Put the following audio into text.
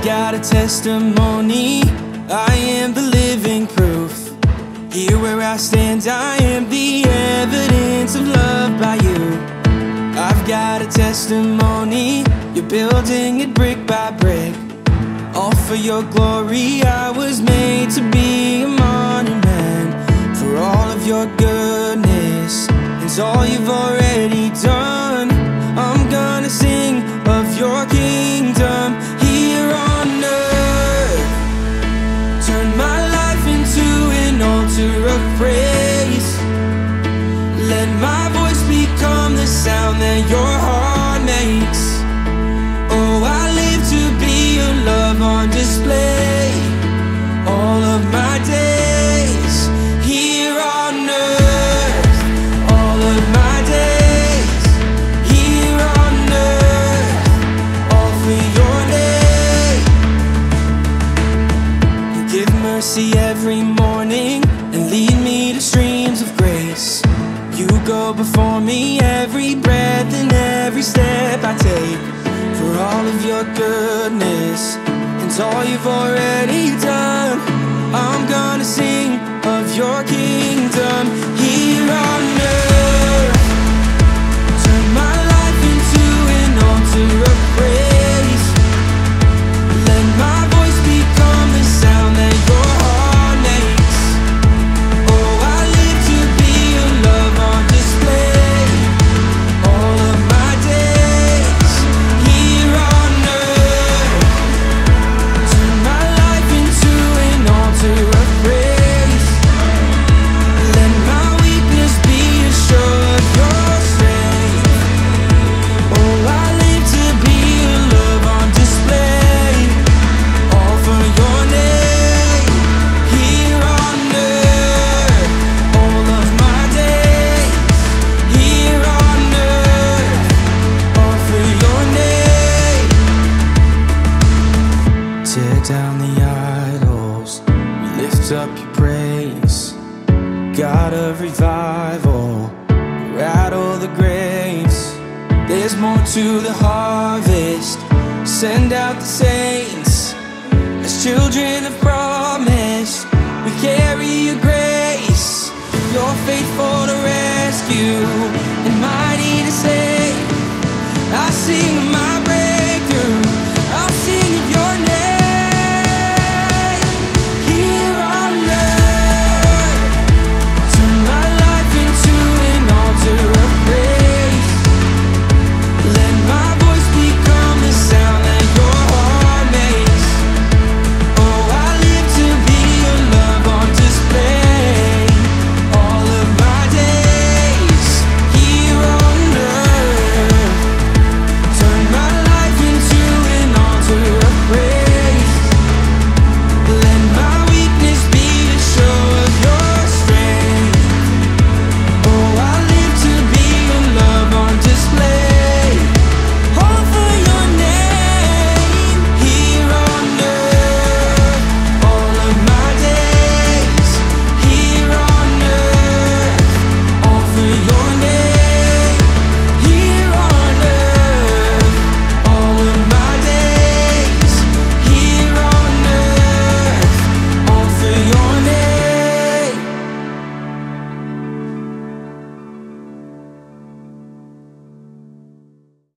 got a testimony, I am the living proof. Here where I stand, I am the evidence of love by you. I've got a testimony, you're building it brick by brick. All for your glory, I was made to be a monument for all of your goodness. It's all you've already done. I'm gonna sing of your kingdom here on earth. Turn my life into an altar of praise. Let my voice become the sound that your heart makes. Oh, I live to be your love on display. All of my days here on earth. All of my days here on earth. All for your name. You give mercy every morning and lead me to streams of grace. You go before me every breath and every step I take. For all of your goodness and all you've already done, I'm gonna sing of your kingdom here on earth. Turn my life into an altar of praise. Let my voice become the sound that your heart makes. Oh, I live to be your love on display. All of my days here on earth. Turn my life into an altar of praise. Let my weakness be a show of your strength. Oh, I live to be your love on display. All for your name here on earth. All of my days here on earth. All for your name. Tear down the idols, we lift up your praise. God of revival, rattle the graves. There's more to the harvest, send out the saints. As children of promise, we carry your grace. You're faithful to rescue and mighty to save. I sing